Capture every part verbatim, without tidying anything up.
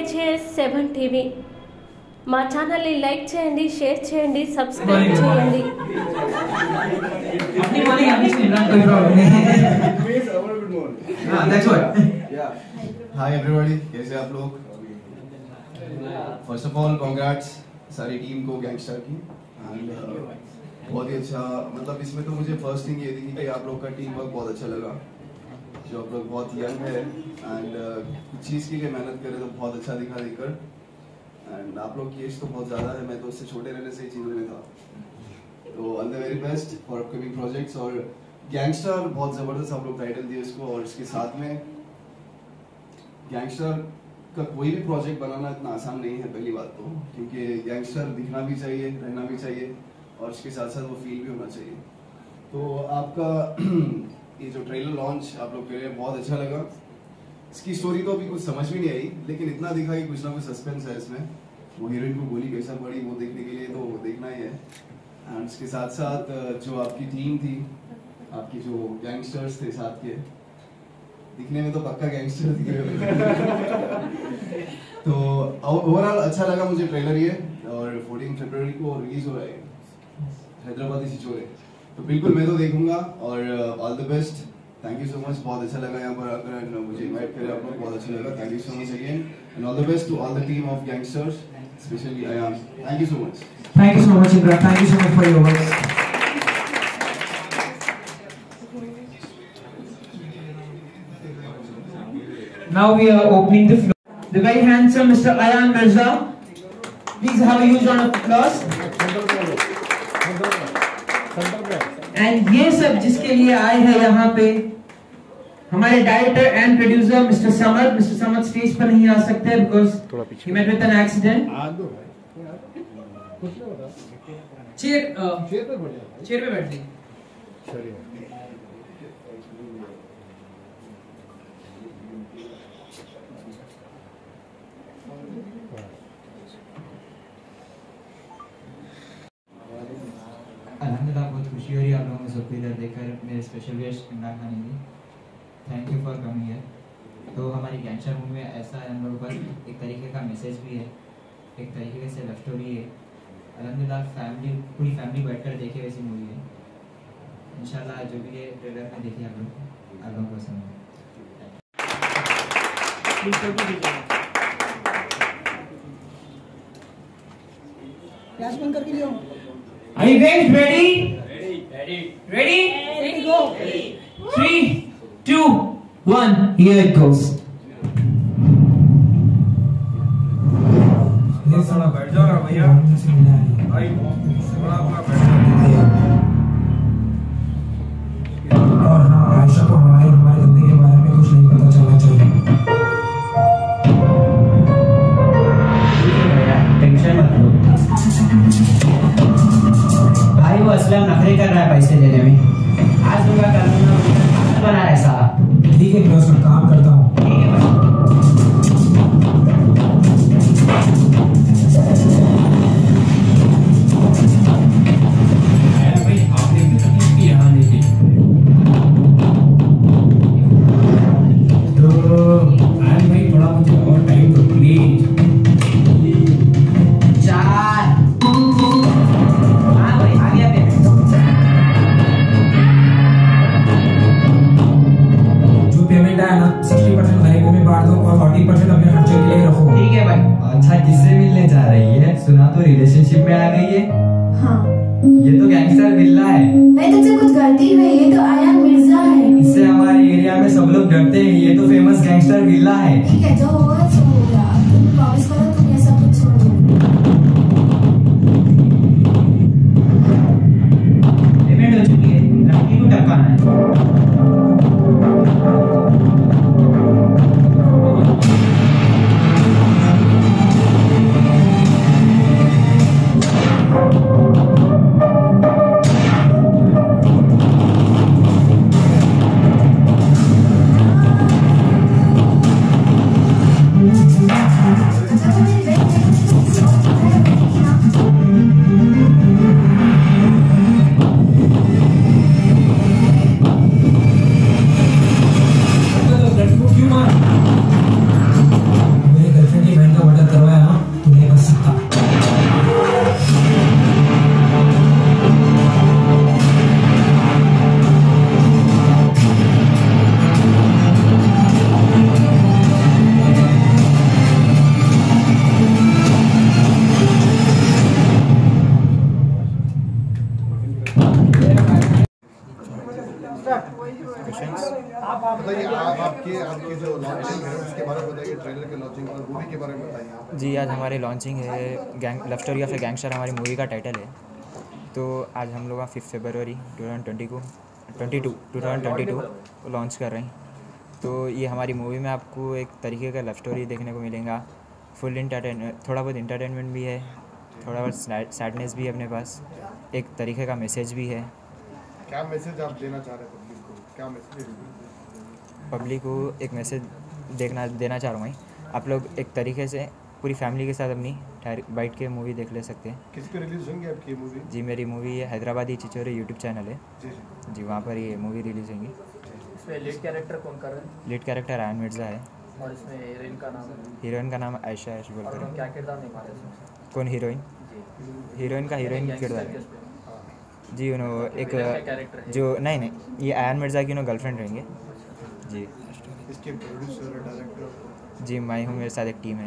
KGs seven TV మా channel ని like చేయండి, షేర్ చేయండి, సబ్స్క్రైబ్ చేయండి. अपनी वाली आदमी से ना कोई प्रॉब्लम नहीं है. हां दैट्स व्हाट. या हाय एवरीबॉडी, कैसे आप लोग? फर्स्ट ऑफ ऑल कांग्रेट्स सारी टीम को गैंगस्टर की. एंड बहुत ही अच्छा, मतलब इसमें तो मुझे फर्स्ट थिंग ये थी कि आप लोग का टीम वर्क बहुत अच्छा लगा. जो आप लोग बहुत यंग है एंड कुछ चीज़ के लिए मेहनत करे तो बहुत अच्छा दिखा देखकर. एंड आप लोग की एज तो बहुत ज़्यादा है, मैं तो उससे छोटे रहने से ही चीज़ों में था. तो all the very best for upcoming projects. और गैंगस्टर बहुत ज़बरदस्त आप लोग टाइटल दिए इसको, और इसके साथ में गैंगस्टर का कोई भी प्रोजेक्ट बनाना इतना आसान नहीं है पहली बात तो, क्योंकि गैंगस्टर दिखना भी चाहिए, रहना भी चाहिए, और इसके साथ साथ वो फील भी होना चाहिए. तो आपका ये जो ट्रेलर लॉन्च आप लोग के लिए बहुत अच्छा लगा. इसकी स्टोरी तो अभी कुछ समझ भी नहीं आई, लेकिन इतना दिखा कि कुछ ना कुछ सस्पेंस है इसमें. वो हीरोइन को गोली कैसा पड़ी वो देखने के लिए तो देखना ही है. एंड इसके साथ साथ जो आपकी टीम थी, आपकी जो गैंगस्टर्स थे साथ के, दिखने में तो पक्का गैंगस्टर दिख रहे. तो ओवरऑल अच्छा लगा मुझे ट्रेलर ये. और चौदह फरवरी को रिलीज हो रहा है हैदराबादी सिचोरे, तो बिल्कुल मैं तो देखूंगा. और all the best, thank you so much. बहुत अच्छा लगा यहाँ पर आकर एंड मुझे इनवाइट करे आप लोग, बहुत अच्छा लगा. Thank you so much again and all the best to all the team of gangsters, specially Ayaan. Thank you so much. Thank you so much Indra, thank you so much for your words. Now we are opening the floor. The very handsome Mister Ayan Mirza, please have a huge round of applause. And ये सब जिसके लिए आए हैं यहाँ पे, हमारे director and producer mister Samad. Mister Samad stage पर नहीं आ सकते because he met with an accident. Chair chair पे बैठ चेयर पे बैठ जाइए. अल्हम्दुलिल्लाह बहुत खुशी हो रही है आप लोगों को सबको इधर देखकर. मेरे special guest Imran Khan ji, thank you for coming here. तो हमारी गैंगस्टर मूवी में ऐसा है, हम लोगों पर एक तरीके का मैसेज भी है, एक तरीके से लव स्टोरी है. अल्हम्दुलिल्लाह फैमिली पूरी फैमिली बैठकर देखे वैसी मूवी है. इंशाल्लाह जो भी है ट्रेलर में देखिए आप लोग, आप लोगों को पसंद है. फ्लैश बंद करके लियो. Are you guys ready? Ready. Ready. Ready? Ready, go. Ready. Three, two, one. Here it goes. ये साला बैठ जाओ ना भैया. भाई थोड़ा अपना बैठ जाओ. और हाँ, आयशा को हमारे हमारे धंधे के बारे में कुछ नहीं पता चलना चाहिए. टेंशन मत लो भाई, वो असलम नखरे कर रहा है पैसे लेने में. आज दूंगा कल दूंगा बना रहा है साला. ठीक है, मैं उसका काम करता हूँ. ठीक है भाई. रिलेशनशिप में आ गई है. हाँ. ये तो गैंगस्टर बिल्ला है. मैं तुझसे कुछ गलती हुई, ये तो अयान मिर्जा है. इससे हमारे एरिया में सब लोग डरते हैं. ये तो फेमस गैंगस्टर बिल्ला है. ठीक है, जो होगा सो होगा. तुम प्रॉमिस करो तुम ये सब कुछ छोड़ दो. पेमेंट हो चुकी है, लड़की को टपकाना है. अच्छा आपकी जो लॉन्चिंग है उसके बारे में बताइए, ट्रेलर के लॉन्चिंग और मूवी के बारे में बताइए। जी, आज हमारी लॉन्चिंग है, gang love story of a gangster हमारी मूवी का टाइटल है। तो आज हम लोग fifth February two thousand twenty को twenty two two thousand twenty two को लॉन्च कर रहे हैं। तो ये हमारी मूवी में आपको एक तरीके का लव स्टोरी देखने को मिलेगा, फुल इंटरटेनमेंट, थोड़ा बहुत इंटरटेनमेंट भी है, थोड़ा बहुत सैडनेस भी है अपने पास, एक तरीके का मैसेज भी है। क्या मैसेज आप देना चाह रहे हैं पब्लिक को? क्या मैसेज पब्लिक को एक मैसेज देखना देना चाह रहा हूँ मैं, आप लोग एक तरीके से पूरी फैमिली के साथ अपनी बैठ के मूवी देख ले सकते हैं। किस पे रिलीज होंगी आपकी मूवी? जी, मेरी मूवी है हैदराबादी चिचोरे यूट्यूब चैनल है जी जी जी, वहाँ पर ये मूवी रिलीज होंगी। इसमें लीड कैरेक्टर कौन कर रहे हैं? लीड कैरेक्टर आयन मिर्ज़ा है और इसमें हीरोइन का नाम? हीरोइन का नाम आयशा है। बोल और कर क्या किरदार निभा रहे हैं इसमें? कौन हीरोइन? जी, हीरोइन का हीरोइन गैंगस्टर किरदार के है उस पे। जी। उन्हों एक कैरेक्टर है जो नहीं नहीं ये आयन मिर्ज़ा की उन्होंने गर्लफ्रेंड रहेंगे जी। इसके प्रोड्यूसर डायरेक्टर? जी, मैं हूँ, मेरे साथ एक टीम है।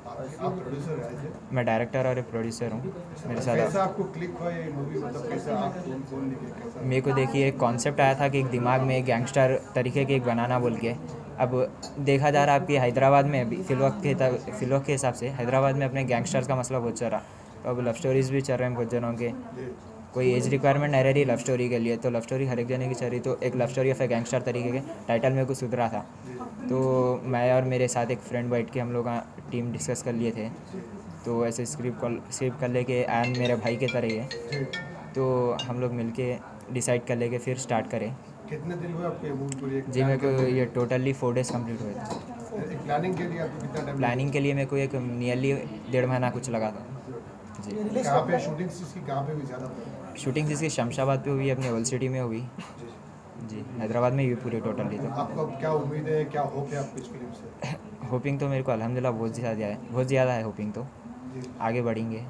आप प्रोड्यूसर हैं? मैं डायरेक्टर और एक प्रोड्यूसर हूँ मेरे साथ। कैसे आपको क्लिक हुआ ये मूवी, मतलब कैसे आप कौन कौन लिखे कैसा? मेरे को देखिए एक कॉन्सेप्ट आया था कि एक दिमाग में एक गैंगस्टर तरीके के एक बनाना बोल के। अब देखा जा रहा है आपकी हैदराबाद में अभी फिलवक्त के फिलवक्त के हिसाब से हैदराबाद में अपने गैंगस्टर्स का मसला बहुत चल रहा, तो अब लव स्टोरीज़ भी चल रहे हैं बहुत जनों के। कोई एज रिक्वायरमेंट नहीं रह रही लव स्टोरी के लिए, तो लव स्टोरी हर एक जने की चल रही। तो एक love story of a gangster तरीके के टाइटल में कुछ सुधरा था, तो मैं और मेरे साथ एक फ्रेंड बैठ के हम लोग टीम डिस्कस कर लिए थे। तो ऐसे स्क्रिप्ट कॉल स्क्रिप्ट कर ले के आयन मेरे भाई के तरह ही है, तो हम लोग मिलके डिसाइड कर ले के फिर स्टार्ट करें। कितने दिन हुए आपको ये मूवी पूरी? जी, मेरे को ये टोटली फोर डेज़ कंप्लीट हुए थे। प्लानिंग के लिए आपको कितना टाइम? प्लानिंग के लिए मेरे को एक नियरली डेढ़ महीना कुछ लगा था जी। कहाँ पे शूटिंग इसकी कहाँ पे भी ज़्यादा हुई? शूटिंग इसकी शमशाबाद पे हुई, अपने ओल्ड सिटी में हुई जी, हैदराबाद में हुई पूरी टोटली। तो आपको क्या उम्मीद है, क्या होप है आपको इस फिल्म से? होपिंग तो मेरे को अल्हम्दुलिल्लाह बहुत ज़्यादा है, बहुत ज़्यादा है होपिंग। तो आगे बढ़ेंगे,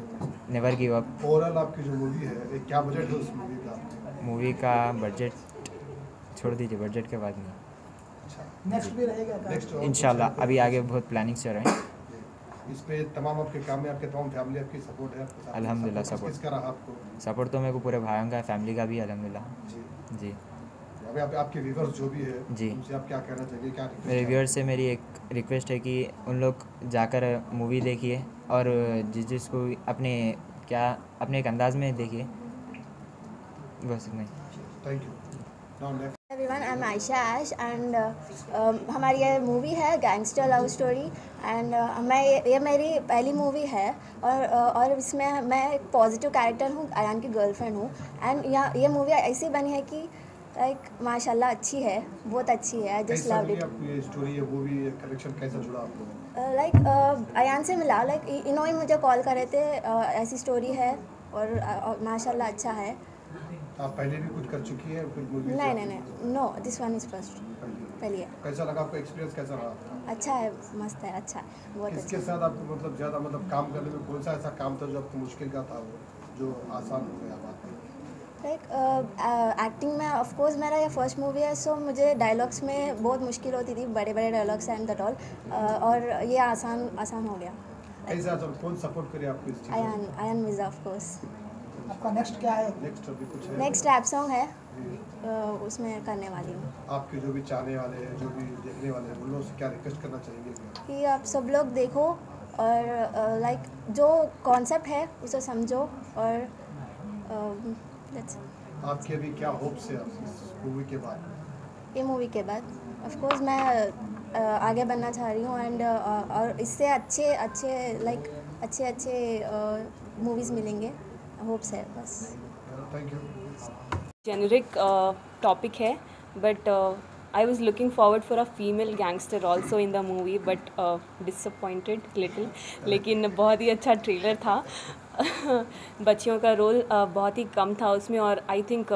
नेवर गिव अप। ओवरऑल आपकी जो मूवी है ये क्या बजट है उस मूवी का? मूवी का बजट छोड़ दीजिए, बजट के बाद नहीं, नेक्स्ट भी रहेगा क्या? नेक्स्ट इंशाल्लाह अभी आगे बहुत प्लानिंग चल रहे हैं। इस पे तमाम आपके काम में आपके तमाम फैमिली आपकी सपोर्ट है आपके साथ? अल्हम्दुलिल्लाह सपोर्ट सपोर्ट किसका रहा आपको? सपोर्ट तो मेरे को पूरे भाइयों का, फैमिली का भी अल्हम्दुलिल्लाह जी जी। अभी आप, आपके व्यूअर्स जो भी है जी, उनसे आप क्या कहना चाहिए, क्या request मेरे है? व्यूअर्स से मेरी एक रिक्वेस्ट है कि उन लोग जाकर मूवी देखिए और जिस जिसको अपने क्या अपने एक अंदाज में देखिए, बस नहीं। Thank you. Now next everyone, I am Ayesha Ash and हमारी ये मूवी है गैंगस्टर लव स्टोरी एंड मैं ये मेरी पहली मूवी है और uh, और इसमें मैं एक पॉजिटिव कैरेक्टर हूँ, आयान की गर्लफ्रेंड हूँ। एंड यहाँ ये मूवी ऐसी बनी है कि लाइक माशाल्लाह अच्छी है, बहुत अच्छी है। I just loved it. आपकी ये स्टोरी ये मूवी ये कनेक्शन कैसा जुड़ा आप लोगों? लाइक अयान से मिला, लाइक इन्होंने मुझे कॉल करे थे, uh, ऐसी स्टोरी है और uh, माशाल्लाह अच्छा है। आप पहले भी कुछ कर चुकी है कुछ मूवी? नहीं नहीं नहीं no, this one is first, पहली है। कैसा लगा आपका एक्सपीरियंस, कैसा रहा? अच्छा है, मस्त है, अच्छा है, बहुत अच्छा। इसके साथ आपको मतलब ज़्यादा मतलब काम करने में कौन सा ऐसा काम था जो आपको मुश्किल का था, वो जो आसान हो गया बात? लाइक एक्टिंग में ऑफ कोर्स मेरा ये फर्स्ट मूवी है, सो मुझे डायलॉग्स में बहुत मुश्किल होती थी, बड़े बड़े डायलॉग्स एंड दैट ऑल, और ये आसान आसान हो गया। कैसा कौन सपोर्ट करे आपको इस चीज़ में? Ayaan Ayaan Mirza of course. आपका नेक्स्ट क्या है? नेक्स्ट अभी कुछ है? नेक्स्ट रैप सॉन्ग है, uh, उसमें करने वाली हूँ। आपके जो भी चाहने वाले हैं, जो भी देखने वाले हैं, उन लोगों से क्या रिक्वेस्ट करना चाहेंगे कि आप सब लोग देखो और लाइक uh, like, जो कॉन्सेप्ट है उसे समझो और uh, आपके अभी क्या होप्स है इस मूवी के बाद? ये मूवी के बाद ऑफ कोर्स मैं uh, आगे बढ़ना चाह रही हूँ एंड uh, और इससे अच्छे अच्छे लाइक like, अच्छे अच्छे मूवीज़ uh, मिलेंगे, होप्स है बस। Thank you. जेनरिक टॉपिक है, but I was looking forward for a female gangster also in the movie, but disappointed little, लेकिन बहुत ही अच्छा ट्रेलर था। बच्चियों का रोल uh, बहुत ही कम था उसमें, और I think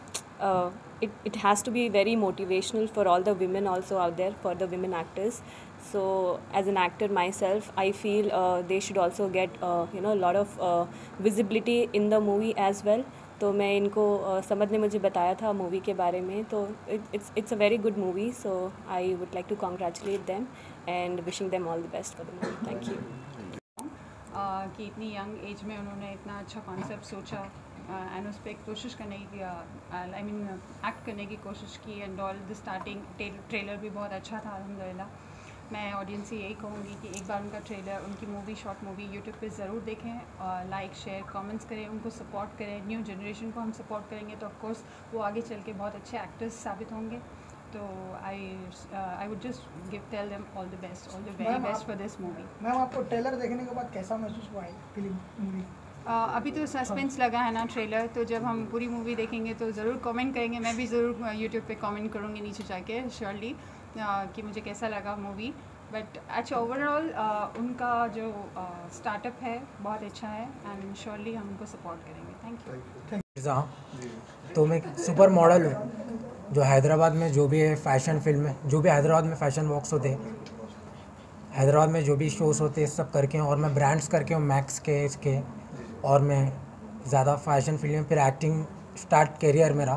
it it has to be very motivational for all the women also out there, for the women actors. So as an actor myself, I feel uh, they should also get uh, you know a lot of uh, visibility in the movie as well. तो मैं इनको uh, समझ ने मुझे बताया था movie के बारे में, तो it's it's a very good movie, so I would like to congratulate them and wishing them all the best for the movie. Thank you. uh, कि इतनी यंग एज में उन्होंने इतना अच्छा कॉन्सेप्ट सोचा एंड उस पर कोशिश करने की आई मीन एक्ट करने की कोशिश की and all the starting trailer भी बहुत अच्छा था अल्हम्दुलिल्लाह। मैं ऑडियंस से यही कहूँगी कि एक बार उनका ट्रेलर, उनकी मूवी, शॉर्ट मूवी यूट्यूब पे ज़रूर देखें और लाइक शेयर कमेंट्स करें, उनको सपोर्ट करें। न्यू जनरेशन को हम सपोर्ट करेंगे तो ऑफकोर्स वो आगे चल के बहुत अच्छे एक्टर्स साबित होंगे। तो I I would just give tell them all the best, all the very best for this movie. Ma'am आपको ट्रेलर देखने के बाद कैसा महसूस हुआ है फिल्म मूवी? Uh, अभी तो सस्पेंस लगा है ना ट्रेलर, तो जब हम पूरी मूवी देखेंगे तो ज़रूर कमेंट करेंगे। मैं भी ज़रूर यूट्यूब पे कमेंट करूँगी नीचे जाके श्योरली uh, कि मुझे कैसा लगा मूवी। बट अच्छा ओवरऑल uh, उनका जो स्टार्टअप uh, है बहुत अच्छा है एंड श्योरली हम उनको सपोर्ट करेंगे। Thank you. तो मैं सुपर मॉडल हूँ जो हैदराबाद में जो भी है फैशन फिल्म है, जो भी हैदराबाद में फैशन वॉक्स होते हैं, हैदराबाद में जो भी शोज़ होते हैं सब करके हूँ। और मैं ब्रांड्स करके हूँ मैक्स के इसके, और मैं ज़्यादा फैशन फिल्म फिर एक्टिंग स्टार्ट करियर मेरा।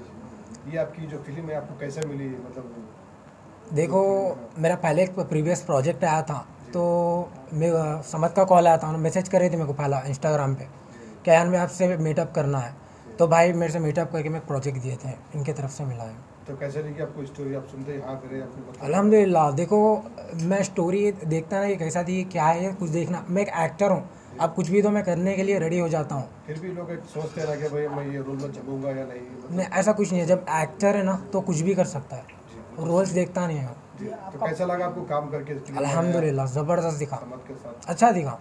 ये आपकी जो फिल्म है आपको कैसे मिली? मतलब देखो मेरा पहले एक प्रीवियस प्रोजेक्ट आया था तो मैं समझ का कॉल आया था, उन्होंने मैसेज कर रही थी मेरे को पहला इंस्टाग्राम पे कि यार मैं आपसे मीटअप करना है। तो भाई मेरे से मीटअप करके मैं प्रोजेक्ट दिए थे, इनके तरफ से मिला है। तो कैसे लगी आपको स्टोरी? आप सुनते यहाँ करे अल्हम्दुलिल्लाह। देखो मैं स्टोरी देखता ना, ये कैसा थी क्या है कुछ देखना, मैं एक एक्टर हूँ, अब कुछ भी तो मैं करने के लिए रेडी हो जाता हूँ। फिर भी लोग सोचते हैं कि भाई मैं ये रोल में जमूंगा या नहीं, मतलब नहीं ऐसा कुछ नहीं है। जब एक्टर है ना तो कुछ भी कर सकता है, रोल्स देखता नहीं है। तो कैसा लगा आपको काम करके? अल्हम्दुलिल्लाह ज़बरदस्त दिखा, के साथ अच्छा दिखा।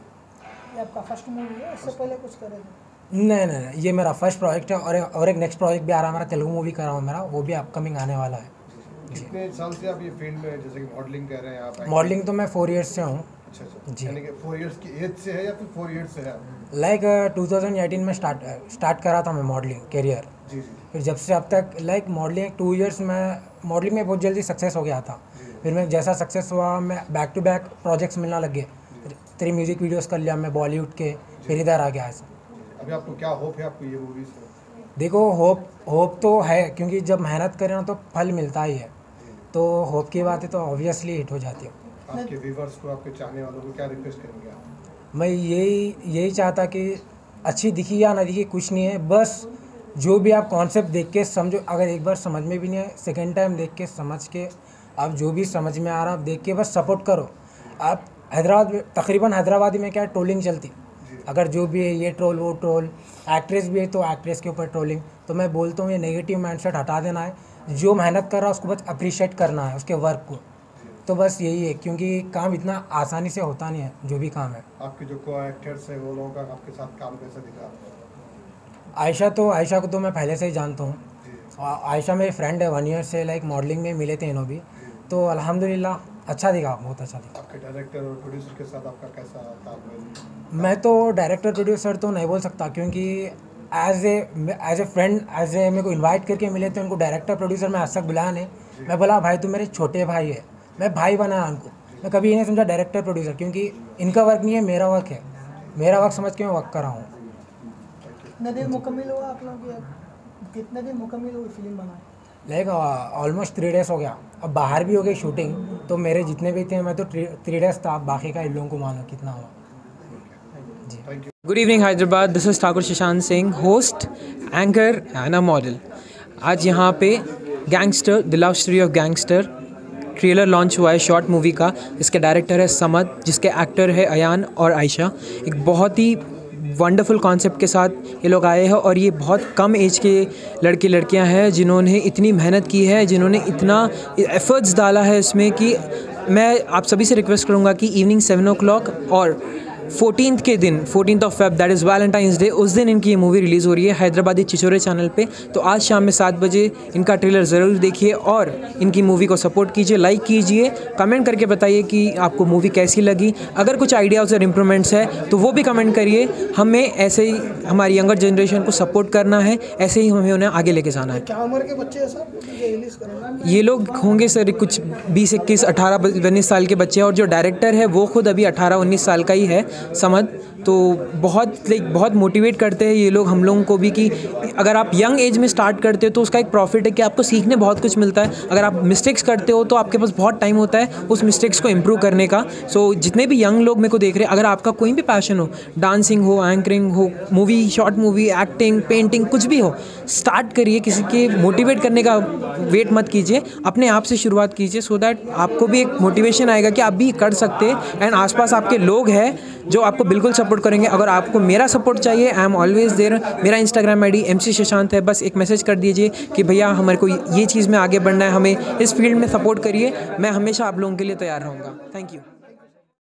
ये आपका फर्स्ट मूवी है, इससे पहले कुछ करे थे? नहीं नहीं नहीं, ये मेरा फर्स्ट प्रोजेक्ट है और और एक नेक्स्ट प्रोजेक्ट भी आ रहा है मेरा, तेलुगु मूवी कर रहा हूँ मेरा, वो भी अपकमिंग आने वाला है। कितने साल से आप ये फील्ड में, जैसे कि मॉडलिंग कर रहे हैं आप? मॉडलिंग तो मैं फोर इयर्स से हूँ। अच्छा अच्छा जी। यानी कि फोर इयर्स की एज से है या फिर फोर इयर्स से है? लाइक टू थाउजेंड एटीन में स्टार्ट स्टार्ट करा था मैं मॉडलिंग करियर। जी जी। फिर जब से अब तक लाइक मॉडलिंग टू इयर्स में मॉडलिंग में बहुत जल्दी सक्सेस हो गया था। फिर मैं जैसा सक्सेस हुआ मैं बैक टू बैक प्रोजेक्ट्स मिलना लग गए। तेरी म्यूज़िक वीडियोस कर लिया मैं बॉलीवुड के, फिर इधर आ गया ऐसा। अभी आपको क्या होप है आपको ये मूवी से? देखो होप होप तो है, क्योंकि जब मेहनत करें ना तो फल मिलता ही है। तो होप की बात है तो ऑब्वियसली हिट हो जाती है। आपके व्यूअर्स को, आपके चाहने वालों को क्या रिक्वेस्ट करेंगे आप? मैं यही यही चाहता कि अच्छी दिखी या ना दिखी कुछ नहीं है, बस जो भी आप कॉन्सेप्ट देख के समझो। अगर एक बार समझ में भी नहीं है, सेकेंड टाइम देख के समझ के आप जो भी समझ में आ रहा आप देख के बस सपोर्ट करो। आप हैदराबाद तकरीबन हैदराबादी में क्या ट्रोलिंग चलती, अगर जो भी है ये ट्रोल वो ट्रोल, एक्ट्रेस भी है तो एक्ट्रेस के ऊपर ट्रोलिंग। तो मैं बोलता हूँ ये नेगेटिव माइंडसेट हटा देना है, जो मेहनत कर रहा है उसको बस अप्रिशिएट करना है उसके वर्क को। तो बस यही है, क्योंकि काम इतना आसानी से होता नहीं है जो भी काम है। आपके जो को एक्टर्स है वो लोगों का आपके साथ काम कैसा दिखा? आयशा तो आयशा को तो मैं पहले से ही जानता हूँ। आयशा मेरी फ्रेंड है, वन ईयर से लाइक मॉडलिंग में मिले थे इन्हों भी। तो अल्हम्दुलिल्लाह अच्छा दिखा, बहुत अच्छा दिखा। आपके डायरेक्टर और प्रोड्यूसर के साथ आपका कैसा तालमेल? मैं तो डायरेक्टर प्रोड्यूसर तो नहीं बोल सकता, क्योंकि as a as a friend as a मेरे को इन्वाइट करके मिले थे। उनको डायरेक्टर प्रोड्यूसर मैं आज तक बुलाया नहीं। मैं बोला भाई तू मेरे छोटे भाई है, मैं भाई बनाया उनको। मैं कभी ये नहीं समझा डायरेक्टर प्रोड्यूसर, क्योंकि इनका वर्क नहीं है मेरा वर्क है, मेरा वर्क समझ के मैं वर्क कर रहा हूँ। कितने दिन मुकम्मल हुआ आप लोगों की? कितने दिन मुकम्मल हुई फिल्म बनाए? लाइक ऑलमोस्ट थ्री डेज़ हो गया। अब बाहर भी हो गई शूटिंग, तो मेरे जितने भी थे मैं तो थ्री डेज़ था, बाकी का इन लोगों को मानो कितना हुआ। जी। Good evening Hyderabad, this is Thakur Shashank Singh, host, anchor and a model. आज यहाँ पे gangster, the love story of gangster trailer launch हुआ है शॉर्ट मूवी का, जिसके डायरेक्टर है समद, जिसके एक्टर है अयान और आयशा। एक बहुत ही वंडरफुल कॉन्सेप्ट के साथ ये लोग आए हैं और ये बहुत कम एज के लड़के लड़कियां हैं जिन्होंने इतनी मेहनत की है, जिन्होंने इतना एफर्ट्स डाला है इसमें कि मैं आप सभी से रिक्वेस्ट करूंगा कि इवनिंग सेवन ओ क्लॉक और फोर्टीन के दिन, fourteen of Feb that is Valentine's day, उस दिन इनकी ये मूवी रिलीज़ हो रही है हैदराबादी चिचोरे चैनल पे। तो आज शाम में सात बजे इनका ट्रेलर ज़रूर देखिए और इनकी मूवी को सपोर्ट कीजिए, लाइक कीजिए, कमेंट करके बताइए कि आपको मूवी कैसी लगी। अगर कुछ आइडियाज़ और इम्प्रूवमेंट्स है तो वो भी कमेंट करिए। हमें ऐसे ही हमारी यंगर जनरेशन को सपोर्ट करना है, ऐसे ही हमें उन्हें आगे लेके जाना है। क्या उम्र के बच्चे हैं सर रिलीज करना? ये लोग होंगे सर कुछ बीस इक्कीस अठारह उन्नीस साल के बच्चे हैं और जो डायरेक्टर है वो खुद अभी अठारह उन्नीस साल का ही है समद। तो बहुत लाइक बहुत मोटिवेट करते हैं ये लोग हम लोगों को भी कि अगर आप यंग एज में स्टार्ट करते हो तो उसका एक प्रॉफिट है कि आपको सीखने बहुत कुछ मिलता है। अगर आप मिस्टेक्स करते हो तो आपके पास बहुत टाइम होता है उस मिस्टेक्स को इम्प्रूव करने का। सो so, जितने भी यंग लोग मेरे को देख रहे हैं, अगर आपका कोई भी पैशन हो, डांसिंग हो, एंकरिंग हो, movie, short movie, acting, painting, कुछ भी हो, स्टार्ट करिए। किसी के मोटिवेट करने का वेट मत कीजिए, अपने आप से शुरुआत कीजिए सो दैट आपको भी एक मोटिवेशन आएगा कि आप भी कर सकते हैं। एंड आसपास आपके लोग हैं जो आपको बिल्कुल सपोर्ट करेंगे। अगर आपको मेरा सपोर्ट चाहिए, आई एम ऑलवेज देयर। मेरा Instagram I D M C Shashant है, बस एक मैसेज कर दीजिए कि भैया हमारे को ये चीज़ में आगे बढ़ना है, हमें इस फील्ड में सपोर्ट करिए। मैं हमेशा आप लोगों के लिए तैयार रहूँगा। Thank you.